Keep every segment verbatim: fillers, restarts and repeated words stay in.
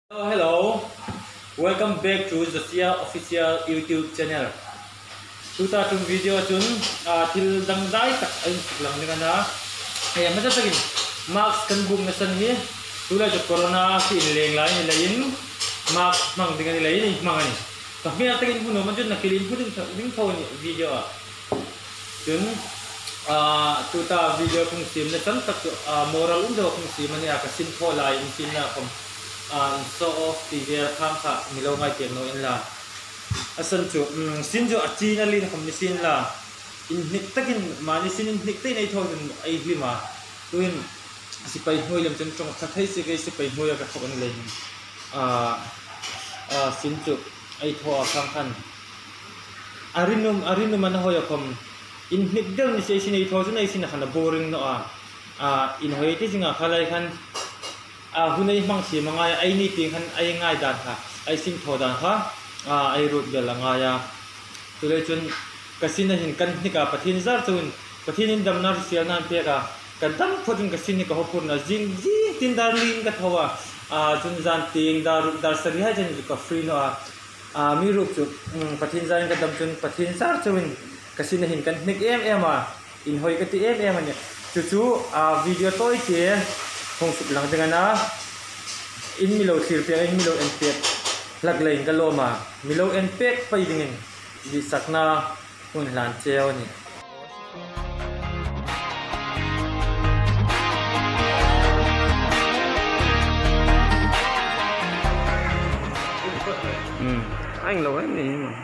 Hello, hello. Welcome back to the Sia official YouTube channel. Tuta tung video chun til dang dai tak ai lang ni kana. Ay ma ta tagin mask kan bung na san hi. Tula jo corona si in leng lai ni lain mask mang dengan ni lain mang ni. Tak mi tagin puno man jun nakilin pu ding ding phone video a. Chun tuta video kung sim na san tak moral undo kung sim ni akasin pho lai in sin na kom an so of the ver tham kha milo ngai tem no in la asan chu sin jo achi na lin kham ni sin la in nik takin mani sin in nik te nei thon ai hi ma tuin si pai hoi lam chen chong khathai se ke si pai hoi ka khon le a a sin chu ai tho kham khan arinum arinum man hoya khom in nik dang ni se sin ai tho chu nei sin khana boring no a a in hoi te jinga khalai khan à hôm nay mang xí mang ai ai ni tiếng hắn ai ngay đàn ha ai xin thọ đàn ha à ai rụt giờ là ngay à từ đây chun cái xin này hình căn ni cả phát hiện ra chun phát hiện đâm nar xí nan pe cả cái đâm phát hiện cái xin ni cả hộp na jing ji tin dar lin cái thọ à chun gian tiếng dar dar sari hai chân cái free no à mi rụt chun phát hiện ra cái đâm chun phát hiện ra chun cái xin này hình căn ni em em à in hoi cái ti em em này chú chú à video tôi kia không sụp lăng dengan na in milo thir pe in milo en pek lag lein ka lo ma milo en pek pai dingin di sakna kun lan cheo ni ừ anh lâu em này mà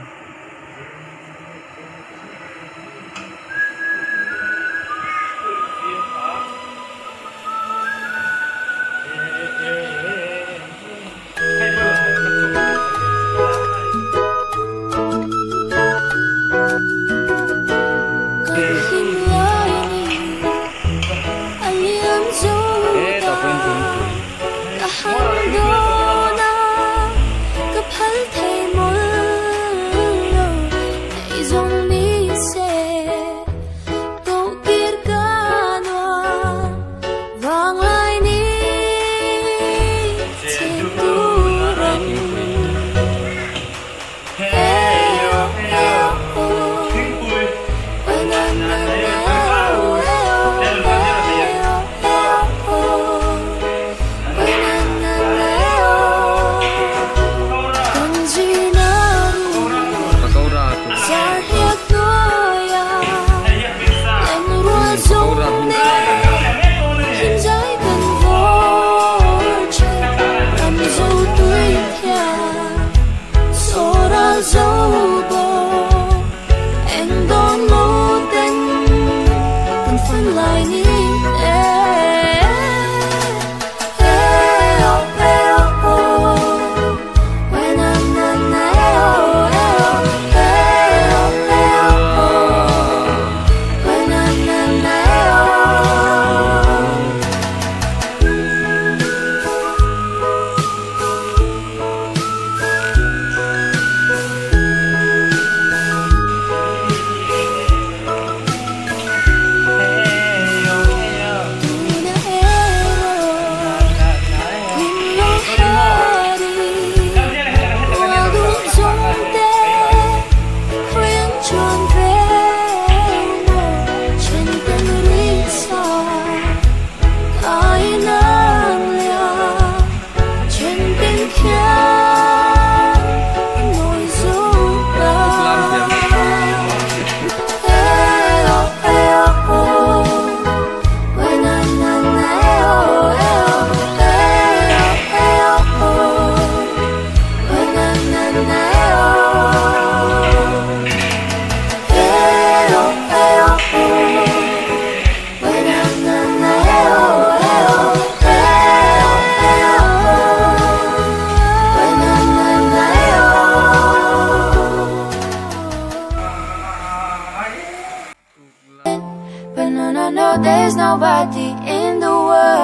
there's nobody in the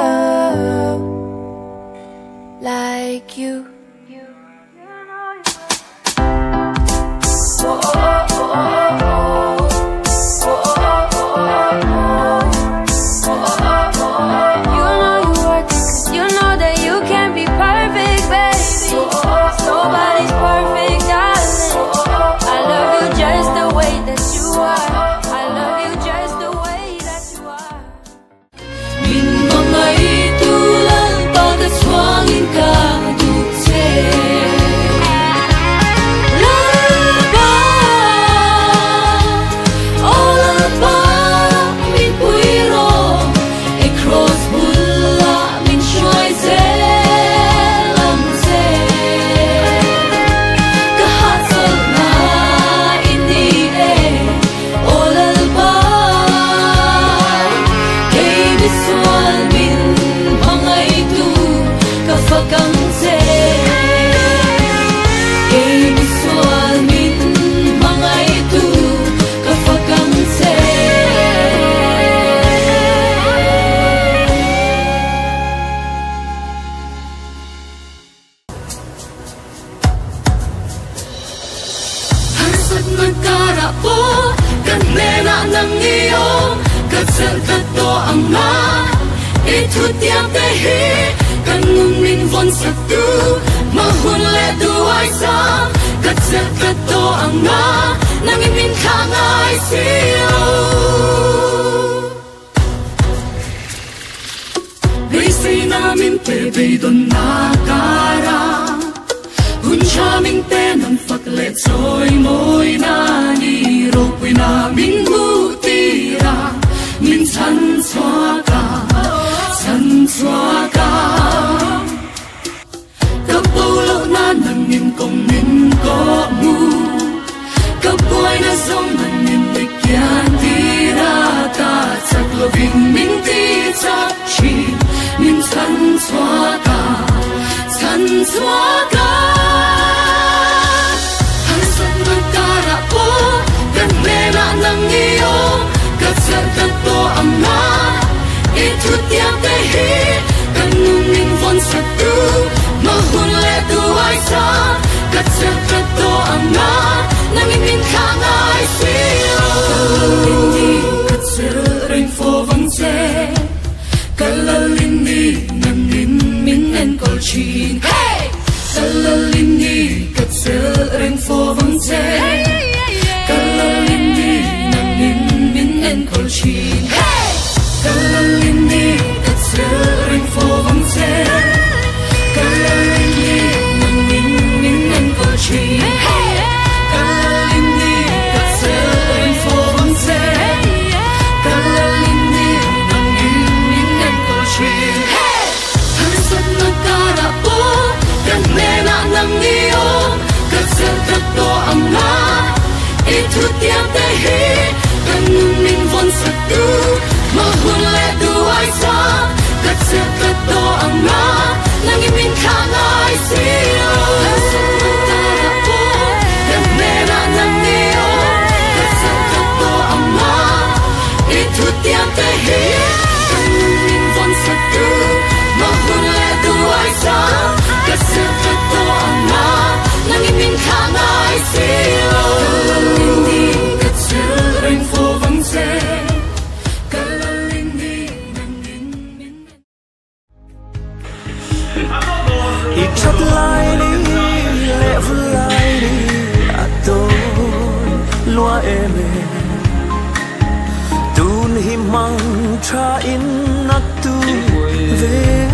world like you. Oh, oh, oh, oh, oh. You know you worth it, 'cause you know that you can't be perfect, babe. hansat nagkarapo kanena ng iyong katsarkato ang ma itut yang tehi kanung min von satu mahunle duai sa katsarkato ang ma nangin min kangay siyo Bisi namin tebay don nakara Hunsyaming tenang faklet soy moy nani Ropoy naming butira Min san suaka, san suaka Kapulo na nangin kong minko mo Kapoy na song nangin bigyan tira Tatsak loving min titsak chi Min san suaka, san suaka Hansat magkarapo kanena ng iyong katsarkato ang ma itut yang tehi kanung min von satu mahunle duai sa katsarkato ang ma nangin min kangay siyo kalalindi katsareng fo vang se kalalindi nangin min en kolchin hey kalalindi katsareng fo vang se kalalindi nangin min en kolchin hey kalalindi katsareng fo vang se kalalindi nangin min en kolchin hey kalalindi katsareng fo vang se kalalindi nangin min en kolchin hey hansat nagkarapo kanena ng iyong katsarkato ang ma itut yang tehi kanung min von satu mahunle duai sa katsarkato ang ma nangin min kangay siyo hansat nagkarapo kanena ng iyong katsarkato ang ma itut yang tehi kanung min von satu mahunle duai sa katsarkato ang ma nangin min kangay siyo kalalindi katsareng fo vang se kalalindi nangin min Ichot lai ni le vulai ni aton lua eme tun himang tra in nak tu ve